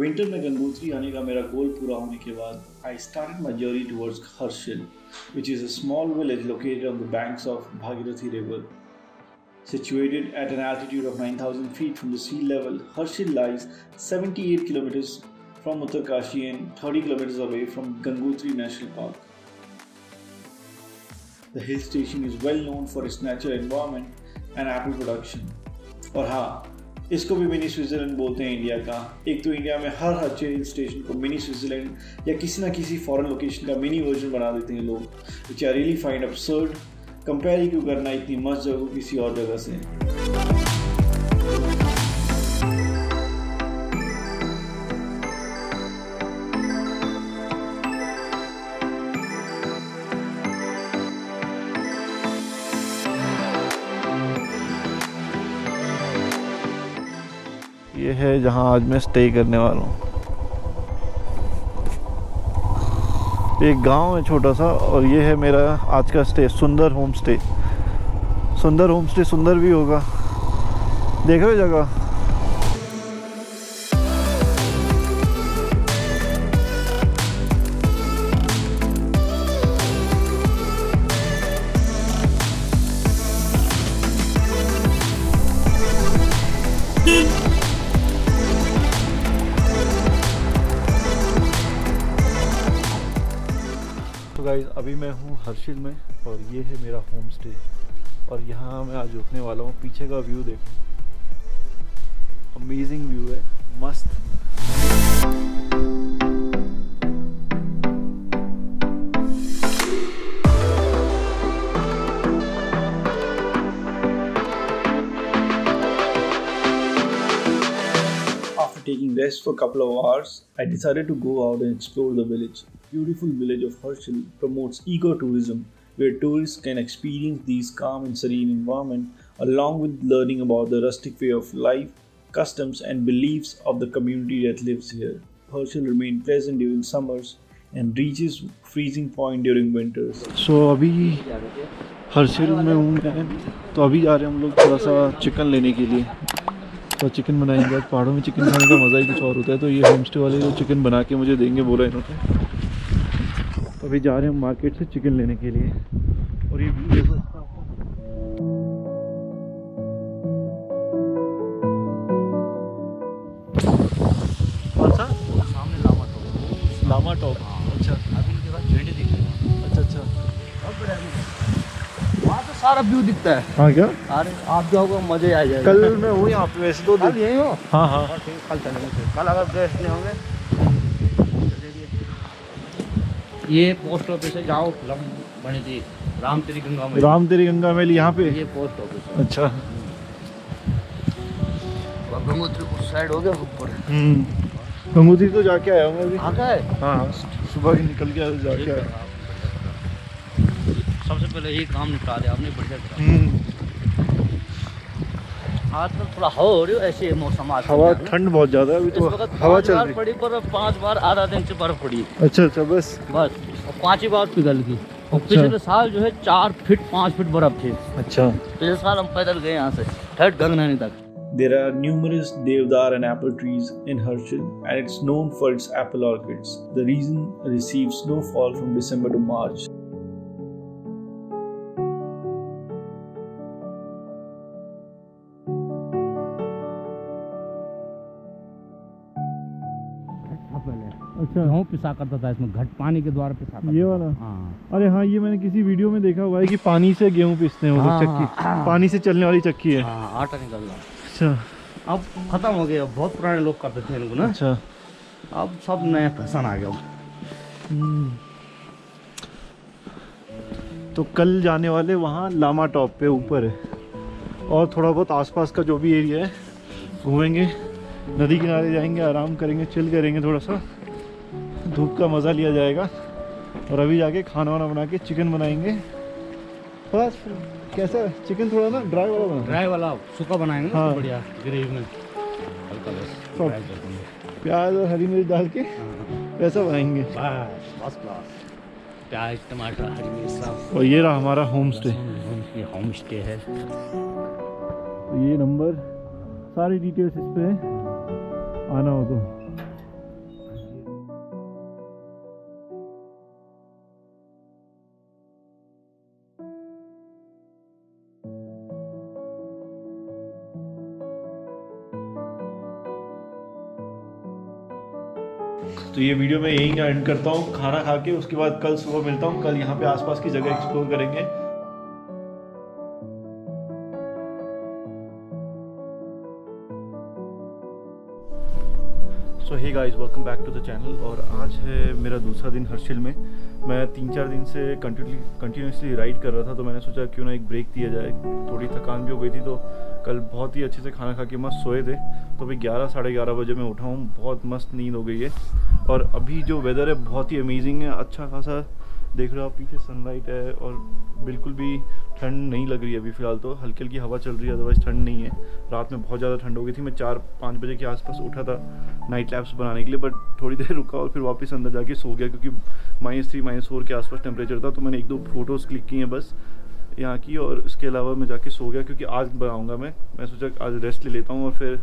Winter में गंगोत्री आने का मेरा गोल पूरा होने के बाद I started my journey towards Harsil, which is a small village located on the banks of Bhagirathi River. Situated at an altitude of 9,000 feet from the sea level, Harshil lies 78 kilometers from Uttarkashi and 30 kilometers away from Gangotri National Park. The hill station is well known for its natural environment and apple production. और हाँ, इसको भी mini Switzerland बोलते हैं India का। एक तो India में हर अच्छे हिल स्टेशन को मिनी स्विट्जरलैंड या किसी ना किसी फॉरेन लोकेशन का मिनी वर्जन बना देते हैं लोग, which I really find absurd। Compare ही क्यों करना इतनी मस्त जगह किसी और जगह से। ये है जहाँ आज मैं स्टे करने वाला हूँ। एक गांव है छोटा सा और ये है मेरा आज का stay, Sundar home stay. Sundar home stay सुंदर भी होगा, देख रहे हो जगह। तो गाइस अभी मैं हूँ हर्षिल में और ये है मेरा होम स्टे और यहाँ मैं आज रुकने वाला हूँ। पीछे का व्यू देखो, अमेजिंग व्यू है, मस्त। After taking rest for a couple of hours, I decided to go out and explore the village. Beautiful village of Harshil promotes ecotourism, where tourists can experience these calm and serene environment along with learning about the rustic way of life, customs and beliefs of the community that lives here. Harshil remains pleasant during summers and reaches freezing point during winters. So अभी हर्षिल में हूँ मैं, तो अभी जा रहे हैं हम लोग थोड़ा सा चिकन लेने के लिए। तो चिकन बनाएंगे। पहाड़ों में चिकन खाने का मज़ा ही कुछ और होता है। तो ये होम स्टे वाले जो चिकन बना के मुझे देंगे बोला इन्होंने। तो अभी जा रहे हैं मार्केट से चिकन लेने के लिए। और ये व्यू देखो, कौन सा? सामने लामा टॉप। लामा टॉप। अच्छा, अभी इनके पास झंडे दिख रहे हैं। अच्छा अच्छा, वहाँ तो सारा व्यू दिखता है। हाँ क्या? अरे आप जाओगे मजे आ जाएगा। कल मैं हूँ यहाँ पे, वैसे तो कल यही हो। हाँ हाँ, कल चलेंगे। कल अगर गेस्ट नहीं होंगे, ये पोस्ट ऑफिस है, जाओ बनी थी राम तेरी गंगा में। राम तेरी गंगा मैली यहाँ पे, ये पोस्ट ऑफिस है। अच्छा, गंगोत्री उस साइड हो गया ऊपर। गंगोत्री तो जाके आया हूँ अभी। हाँ क्या है? हाँ, सुबह ही निकल के जाके आया। सबसे पहले ये काम निपटा दिया आपने, बढ़िया करा। आज तो थोड़ा हवा हो रही है, ऐसे मौसम आज हवा ठंड बहुत ज़्यादा है अभी तो, हवा चल रही पड़ी पर 5 बार आधा दिन से बर्फ पड़ी। अच्छा अच्छा, बस और 5 बार पिघल गई। और पिछले साल जो है 4 फीट 5 फीट बर्फ थी। अच्छा, पिछले साल हम पैदल गए यहाँ से ठेठ गंगनैनी तक। There are numerous deodar and apple trees in Harshil and it's known for its apple orchards. The region receives snowfall from December to March. अच्छा, गेहूँ पिसा करता था इसमें, घट पानी के द्वारा पिसा करता। ये वाला? हाँ। अरे हाँ, ये मैंने किसी वीडियो में देखा हुआ है कि पानी से गेहूँ पीसते हैं वो लोग। चक्की, पानी से चलने वाली चक्की है। हाँ, आटा निकल रहा। अच्छा, अब खत्म हो गया, बहुत पुराने लोग करते थे इनको ना। अच्छा, अब सब नया फैशन आ गया। तो कल जाने वाले वहाँ लामा टॉप पे ऊपर है, और थोड़ा बहुत आसपास का जो भी एरिया है घूमेंगे, नदी किनारे जाएंगे, आराम करेंगे, चिल करेंगे, थोड़ा सा धूप का मज़ा लिया जाएगा। और अभी जाके खाना वाना बना के चिकन बनाएंगे। बस कैसा चिकन, थोड़ा ना ड्राई वाला बना, ड्राई वाला सूखा बनाएंगे ना। हाँ। बढ़िया ग्रेवी में हल्का बस प्याज और हरी मिर्च डाल के वैसा बनाएंगे। First class. प्याज टमाटर हरी मिर्च सब। और ये रहा हमारा होम स्टे। ये होम स्टे है। ये नंबर, सारी डिटेल्स इस पे आना हो तो। तो ये वीडियो मैं यहीं एंड करता हूँ खाना खा के। उसके बाद कल सुबह मिलता हूँ। कल यहाँ पे आसपास की जगह एक्सप्लोर करेंगे। So hey guys, welcome back to the channel. और आज है मेरा दूसरा दिन हर्षिल में। मैं 3-4 दिन से कंटिन्यूसली राइड कर रहा था, तो मैंने सोचा क्यों ना एक ब्रेक दिया जाए। थोड़ी थकान भी हो गई थी, तो कल बहुत ही अच्छे से खाना खा के मस्त सोए थे। तो अभी 11-11:30 बजे मैं उठा हूँ। बहुत मस्त नींद हो गई है। और अभी जो वेदर है बहुत ही अमेजिंग है। अच्छा खासा देख रहे हो आप, पीछे सनलाइट है और बिल्कुल भी ठंड नहीं लग रही है अभी फ़िलहाल। तो हल्की हल्की हवा चल रही है, अदरवाइज़ ठंड नहीं है। रात में बहुत ज़्यादा ठंड हो गई थी। मैं 4-5 बजे के आसपास उठा था नाइट लैप्स बनाने के लिए, बट थोड़ी देर रुका और फिर वापस अंदर जाके सो गया, क्योंकि -3 -4 के आसपास टेम्परेचर था। तो मैंने 1-2 फ़ोटोज़ क्लिक की हैं बस यहाँ की, और उसके अलावा मैं जाके सो गया, क्योंकि आज बनाऊँगा मैं सोचा आज रेस्ट ले लेता हूँ और फिर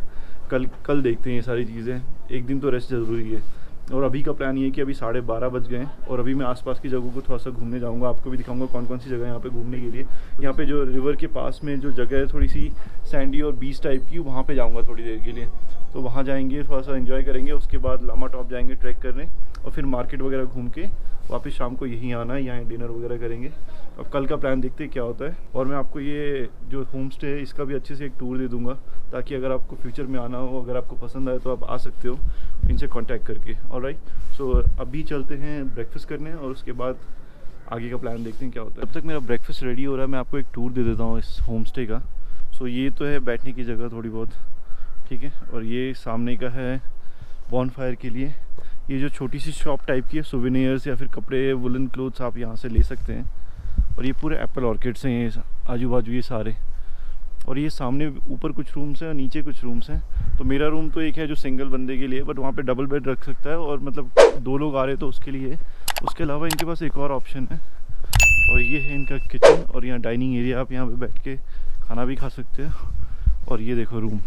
कल देखते हैं ये सारी चीज़ें। एक दिन तो रेस्ट ज़रूरी है। और अभी का प्लान ये है कि अभी 12:30 बज गए हैं और अभी मैं आसपास की जगहों को थोड़ा सा घूमने जाऊंगा। आपको भी दिखाऊंगा कौन कौन सी जगह है यहाँ पे घूमने के लिए। यहाँ पे जो रिवर के पास में जो जगह है थोड़ी सी सैंडी और बीच टाइप की, वहाँ पे जाऊंगा थोड़ी देर के लिए। तो वहाँ जाएंगे, थोड़ा सा एंजॉय करेंगे। उसके बाद लामा टॉप जाएंगे ट्रैक करने, और फिर मार्केट वगैरह घूम के वापस शाम को यहीं आना है, यहाँ डिनर वगैरह करेंगे। अब कल का प्लान देखते हैं क्या होता है। और मैं आपको ये जो होम स्टे है इसका भी अच्छे से एक टूर दे दूँगा, ताकि अगर आपको फ्यूचर में आना हो, अगर आपको पसंद आए तो आप आ सकते हो इनसे कांटेक्ट करके। ऑलराइट, सो अभी चलते हैं ब्रेकफास्ट करने और उसके बाद आगे का प्लान देखते हैं क्या होता है। अब तक मेरा ब्रेकफास्ट रेडी हो रहा है। मैं आपको एक टूर दे देता हूँ इस होम स्टे का। सो ये तो है बैठने की जगह थोड़ी बहुत, ठीक है। और ये सामने का है बॉनफायर के लिए। ये जो छोटी सी शॉप टाइप की है, सोवेनियर्स या फिर कपड़े, वुलन क्लोथ्स आप यहाँ से ले सकते हैं। और ये पूरे एप्पल ऑर्किड्स हैं ये आजू बाजू ये सारे। और ये सामने ऊपर कुछ रूम्स हैं और नीचे कुछ रूम्स हैं। तो मेरा रूम तो एक है जो सिंगल बंदे के लिए, बट वहाँ पे डबल बेड रख सकता है, और मतलब 2 लोग आ रहे तो उसके लिए। उसके अलावा इनके पास एक और ऑप्शन है, और ये है इनका किचन। और यहाँ डाइनिंग एरिया, आप यहाँ पे बैठ के खाना भी खा सकते हैं। और ये देखो रूम।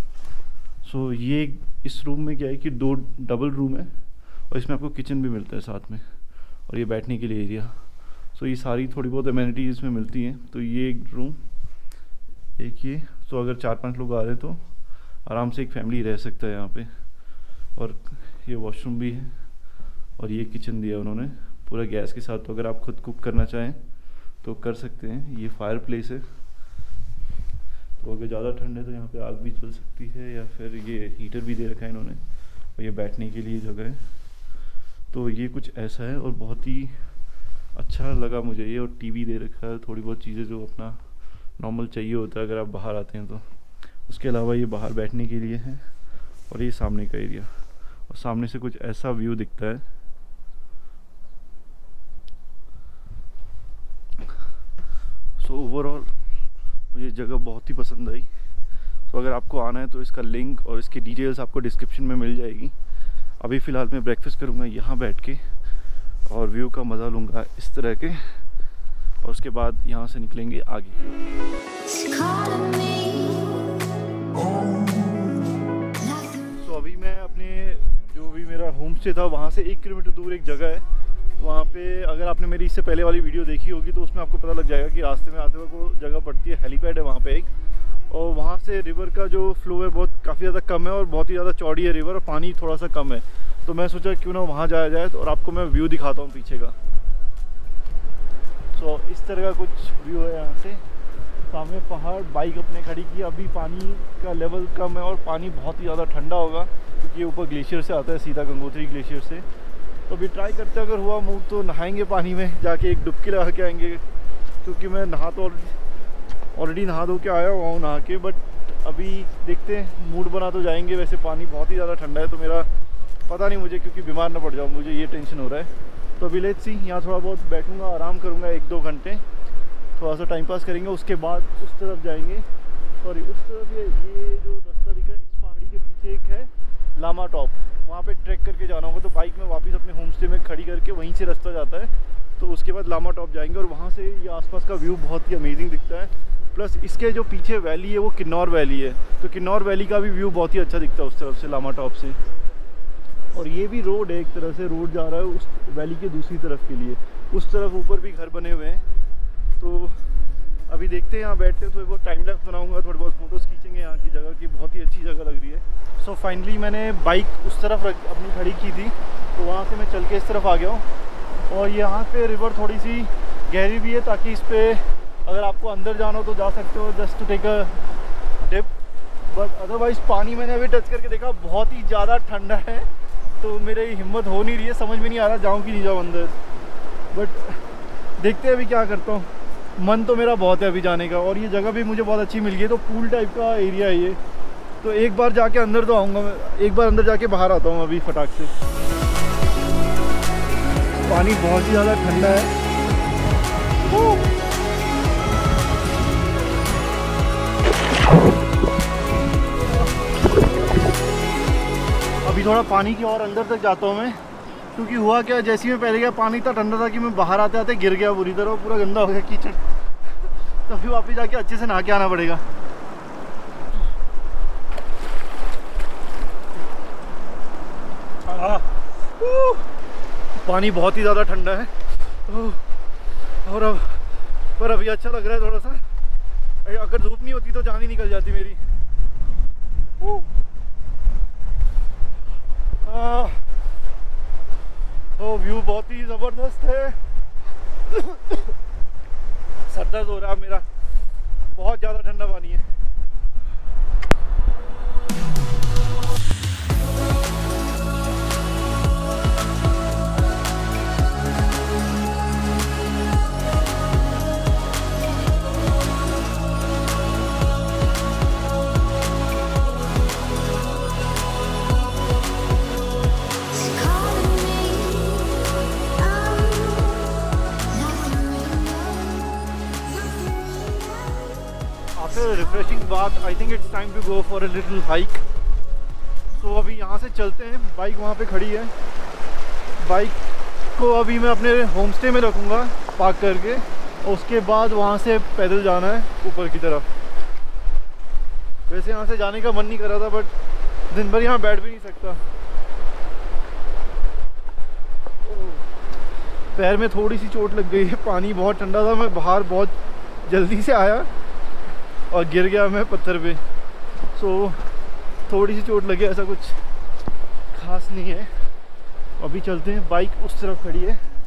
सो ये इस रूम में क्या है कि 2 डबल रूम है, और इसमें आपको किचन भी मिलता है साथ में, और ये बैठने के लिए एरिया। सो ये सारी थोड़ी बहुत एमेनिटीज़ इसमें मिलती हैं। तो ये एक रूम, एक ये। तो अगर 4-5 लोग आ रहे हैं तो आराम से एक फैमिली रह सकता है यहाँ पे। और ये वॉशरूम भी है, और ये किचन दिया उन्होंने पूरा गैस के साथ। तो अगर आप खुद कुक करना चाहें तो कर सकते हैं। ये फायर प्लेस है, तो अगर ज़्यादा ठंड है तो यहाँ पे आग भी चल सकती है, या फिर ये हीटर भी दे रखा है इन्होंने। और ये बैठने के लिए जगह है। तो ये कुछ ऐसा है, और बहुत ही अच्छा लगा मुझे ये। और टीवी दे रखा है, थोड़ी बहुत चीज़ें जो अपना नॉर्मल चाहिए होता है अगर आप बाहर आते हैं तो। उसके अलावा ये बाहर बैठने के लिए है, और ये सामने का एरिया। और सामने से कुछ ऐसा व्यू दिखता है। सो ओवरऑल मुझे जगह बहुत ही पसंद आई। तो अगर आपको आना है तो इसका लिंक और इसकी डिटेल्स आपको डिस्क्रिप्शन में मिल जाएगी। अभी फ़िलहाल मैं ब्रेकफास्ट करूँगा यहाँ बैठ के, और व्यू का मज़ा लूँगा इस तरह के। और उसके बाद यहाँ से निकलेंगे आगे। तो अभी मैं अपने जो भी मेरा होम स्टे था वहाँ से 1 किलोमीटर दूर एक जगह है। वहाँ पे अगर आपने मेरी इससे पहले वाली वीडियो देखी होगी तो उसमें आपको पता लग जाएगा कि रास्ते में आते हुए को जगह पड़ती है, हेलीपैड है वहाँ पे एक। और वहाँ से रिवर का जो फ्लो है बहुत काफ़ी ज़्यादा कम है, और बहुत ही ज़्यादा चौड़ी है रिवर, और पानी थोड़ा सा कम है। तो मैं सोचा क्यों ना वहाँ जाया जाए। और आपको मैं व्यू दिखाता हूँ पीछे का। सो इस तरह का कुछ व्यू है यहाँ से। सामने पहाड़, बाइक अपने खड़ी की। अभी पानी का लेवल कम है और पानी बहुत ही ज़्यादा ठंडा होगा, क्योंकि ये ऊपर ग्लेशियर से आता है, सीधा गंगोत्री ग्लेशियर से। तो अभी ट्राई करते हैं, अगर हुआ मूड तो नहाएंगे पानी में, जाके एक डुबकी लगा के आएंगे। क्योंकि मैं नहा तो ऑलरेडी नहा धो के आया हुआ हूँ नहा के, बट अभी देखते हैं मूड बना तो जाएंगे। वैसे पानी बहुत ही ज़्यादा ठंडा है, तो मेरा पता नहीं मुझे, क्योंकि बीमार ना पड़ जाऊँ, मुझे ये टेंशन हो रहा है। तो अभी लेट्स सी, यहाँ थोड़ा बहुत बैठूंगा, आराम करूँगा 1-2 घंटे, थोड़ा सा टाइम पास करेंगे। उसके बाद उस तरफ जाएंगे। सॉरी, उस तरफ ये जो रास्ता दिख रहा है, इस पहाड़ी के पीछे एक है लामा टॉप, वहाँ पे ट्रैक करके जाना होगा। तो बाइक में वापस अपने होम स्टे में खड़ी करके वहीं से रास्ता जाता है। तो उसके बाद लामा टॉप जाएंगे, और वहाँ से ये आसपास का व्यू बहुत ही अमेजिंग दिखता है। प्लस इसके जो पीछे वैली है वो किन्नौर वैली है, तो किन्नौर वैली का भी व्यू बहुत ही अच्छा दिखता है उस तरफ से, लामा टॉप से। और ये भी रोड है, एक तरह से रोड जा रहा है उस वैली के दूसरी तरफ के लिए। उस तरफ ऊपर भी घर बने हुए हैं। तो अभी देखते हैं, यहाँ बैठते हैं, थोड़ी बहुत टाइम लैप्स बनाऊंगा, थोड़ी बहुत फोटोज़ खींचेंगे यहाँ की जगह की। बहुत ही अच्छी जगह लग रही है। सो फाइनली मैंने बाइक उस तरफ अपनी खड़ी की थी, तो वहाँ से मैं चल के इस तरफ आ गया हूँ। और यहाँ पे रिवर थोड़ी सी गहरी भी है, ताकि इस पर अगर आपको अंदर जाना हो तो जा सकते हो, just to take a dip. But otherwise पानी मैंने अभी टच करके देखा, बहुत ही ज़्यादा ठंडा है, तो मेरी हिम्मत हो नहीं रही है, समझ में नहीं आ रहा जाऊँ कि नहीं जाऊँ अंदर। बट देखते हैं अभी क्या करता हूँ। मन तो मेरा बहुत है अभी जाने का, और ये जगह भी मुझे बहुत अच्छी मिल गई है, तो पूल टाइप का एरिया है ये। तो एक बार जाके अंदर तो आऊँगा मैं, एक बार अंदर जाके बाहर आता हूँ अभी फटाक से। पानी बहुत ही ज़्यादा ठंडा है। अभी थोड़ा पानी की और अंदर तक जाता हूँ मैं, क्योंकि हुआ क्या, जैसे ही मैं पहले गया पानी इतना ठंडा था कि मैं बाहर आते आते गिर गया बुरी तरह, पूरा गंदा हो गया कीचड़। तो फिर वापस जाके अच्छे से नहा के आना पड़ेगा। पानी बहुत ही ज़्यादा ठंडा है। और अब पर अभी अच्छा लग रहा है थोड़ा सा। अगर धूप नहीं होती तो जान ही निकल जाती मेरी। व्यू बहुत ही ज़बरदस्त है। सर दर्द हो रहा है मेरा, बहुत ज़्यादा ठंडा पानी है। रिफ्रेशिंग बात, I think it's time to go for a little hike. So अभी यहाँ से चलते हैं। बाइक वहाँ पे खड़ी है। बाइक को अभी मैं अपने होम स्टे में रखूँगा पार्क करके, और उसके बाद वहाँ से पैदल जाना है ऊपर की तरफ। वैसे यहाँ से जाने का मन नहीं कर रहा था, बट दिन भर यहाँ बैठ भी नहीं सकता। पैर में थोड़ी सी चोट लग गई है, पानी बहुत ठंडा था, मैं बाहर बहुत जल्दी से आया और गिर गया मैं पत्थर पे। सो थोड़ी सी चोट लगी, ऐसा कुछ खास नहीं है। अभी चलते हैं। बाइक उस तरफ खड़ी है।